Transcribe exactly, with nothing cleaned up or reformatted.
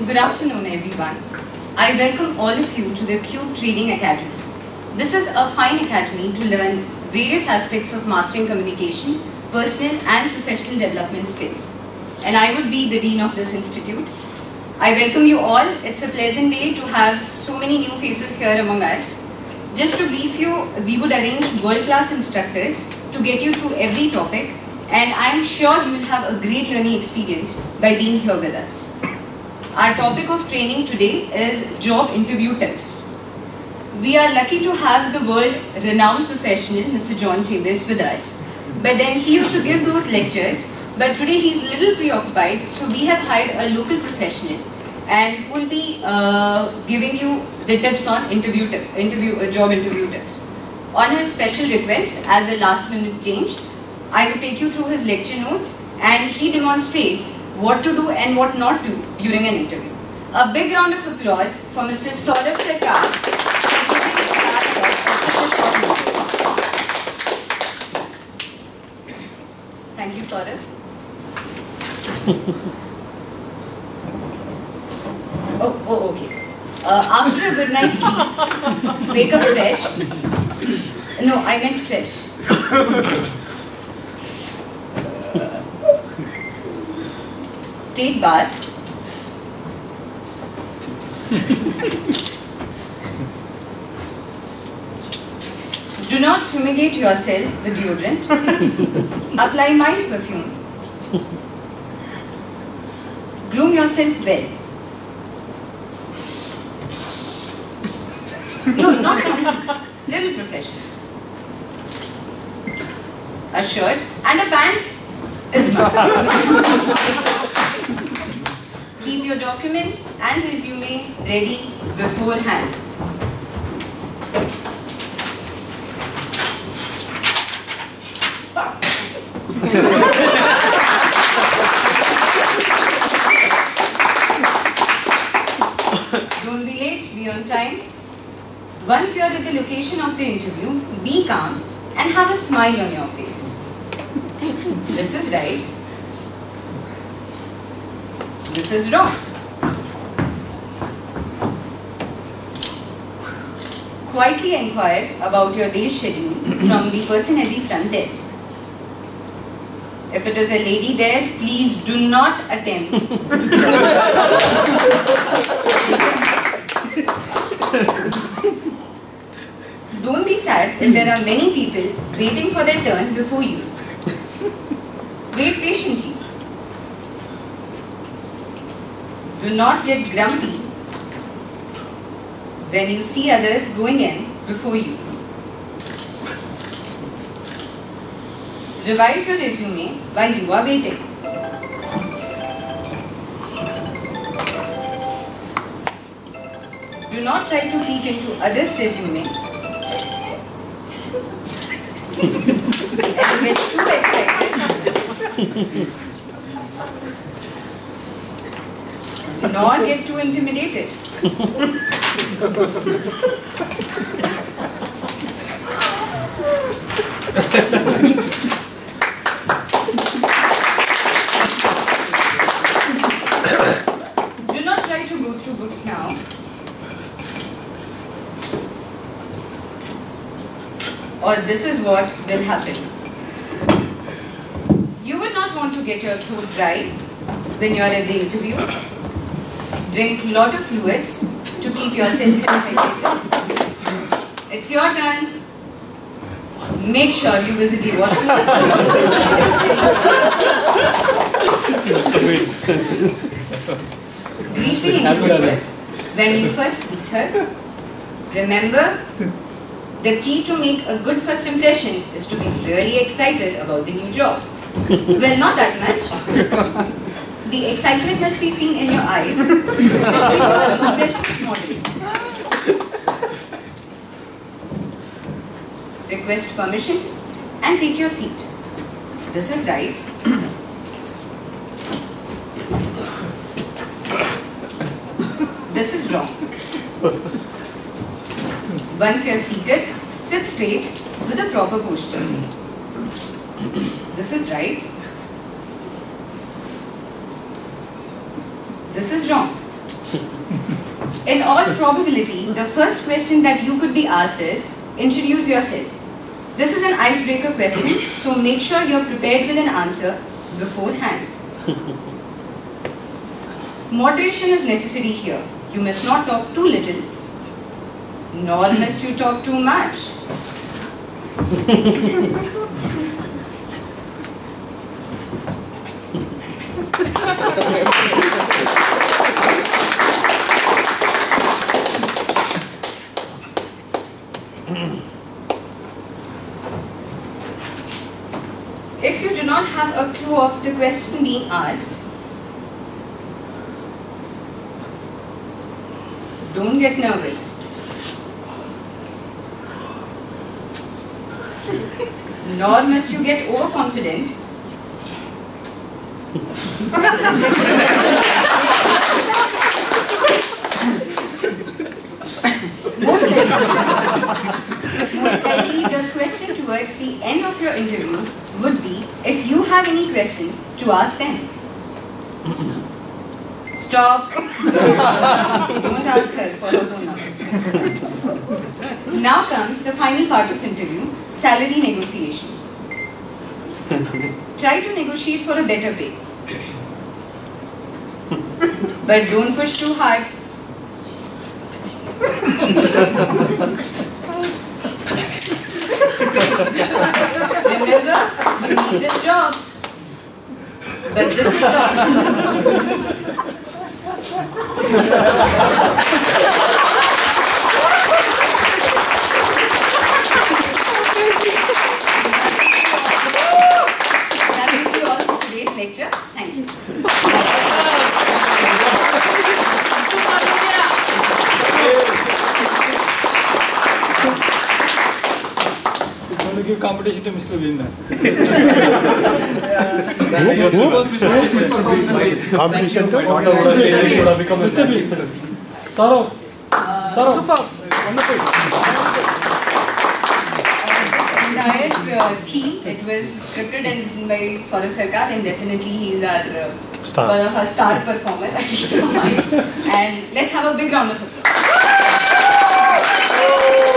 Good afternoon, everyone. I welcome all of you to the CUBE Training Academy. This is a fine academy to learn various aspects of mastering communication, personal and professional development skills. And I would be the dean of this institute. I welcome you all. It's a pleasant day to have so many new faces here among us. Just to brief you, we would arrange world-class instructors to get you through every topic, and I am sure you will have a great learning experience by being here with us. Our topic of training today is job interview tips. We are lucky to have the world-renowned professional, Mister John Chambers, with us. But then he used to give those lectures, but today he's a little preoccupied, so we have hired a local professional and who will be uh, giving you the tips on interview, tip, interview uh, job interview tips. On his special request, as a last-minute change, I will take you through his lecture notes, and he demonstrates what to do and what not to during an interview. A big round of applause for Mister Saurabh Sarkar. Thank you, Saurabh. Oh, oh, okay. Uh, after a good night's sleep, wake up fresh. No, I meant fresh. Take bath. Do not fumigate yourself with deodorant. Apply mild perfume. Groom yourself well. No, not fun. Little professional. A shirt and a pant is must. Keep your documents and resume ready beforehand. Don't be late, be on time. Once you are at the location of the interview, be calm and have a smile on your face. This is right. This is wrong. Quietly inquire about your day's schedule from the person at the front desk. If it is a lady there, please do not attempt to Don't be sad if there are many people waiting for their turn before you. Wait patiently. Do not get grumpy when you see others going in before you. Revise your resume while you are waiting. Do not try to peek into others' resume and get too excited, nor get too intimidated. Do not try to go through books now. Or this is what will happen. You will not want to get your throat dry when you are at the interview. Drink a lot of fluids to keep yourself hydrated. It's your turn. Make sure you visit the washroom. Greet the interviewer when you first meet her. Remember, the key to make a good first impression is to be really excited about the new job. Well, not that much. The excitement must be seen in your eyes. Keep your expressions moderate. Request permission and take your seat. This is right. This is wrong. Once you are seated, sit straight with a proper posture. This is right. This is wrong. In all probability, the first question that you could be asked is, introduce yourself. This is an icebreaker question, so make sure you're prepared with an answer beforehand. Moderation is necessary here. You must not talk too little, nor must you talk too much. If you do not have a clue of the question being asked, don't get nervous. Nor must you get overconfident. Most likely, most likely the question towards the end of your interview would be if you have any question to ask them. Stop. Don't ask her for her phone number. Now comes the final part of interview, salary negotiation. Try to negotiate for a better pay. But don't push too hard. Remember, you need this job. But this is not. That will be all for today's lecture. Thank you. It's going to give competition to Mister Vinda. Competition to Mister Bean. Saurav. Saurav. Wonderful. Entire uh, theme, it was scripted and by Saurav Sarkar, and definitely he's our uh, Star. one of our star performer, at least of mine. And let's have a big round of applause.